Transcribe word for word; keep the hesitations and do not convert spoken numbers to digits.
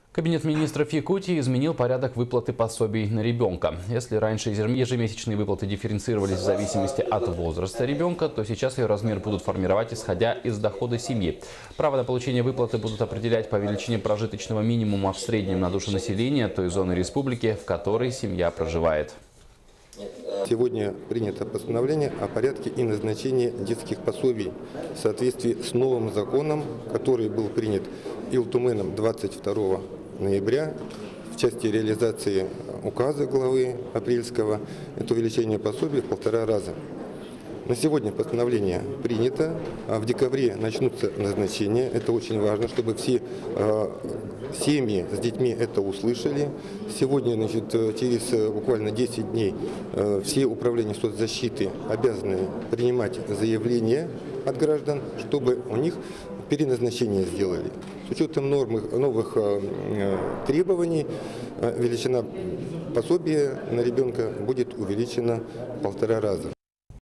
Кабинет министров Якутии изменил порядок выплаты пособий на ребенка. Если раньше ежемесячные выплаты дифференцировались в зависимости от возраста ребенка, то сейчас ее размер будут формировать исходя из дохода семьи. Право на получение выплаты будут определять по величине прожиточного минимума в среднем на душу населения той зоны республики, в которой семья проживает. Сегодня принято постановление о порядке и назначении детских пособий в соответствии с новым законом, который был принят Илтуменом двадцать второго ноября в части реализации указа главы апрельского. Это увеличение пособий в полтора раза. На сегодня постановление принято, а в декабре начнутся назначения. Это очень важно, чтобы все э, семьи с детьми это услышали. Сегодня, значит, через буквально десять дней э, все управления соцзащиты обязаны принимать заявления от граждан, чтобы у них переназначение сделали. С учетом норм, новых э, требований э, величина пособия на ребенка будет увеличена в полтора раза.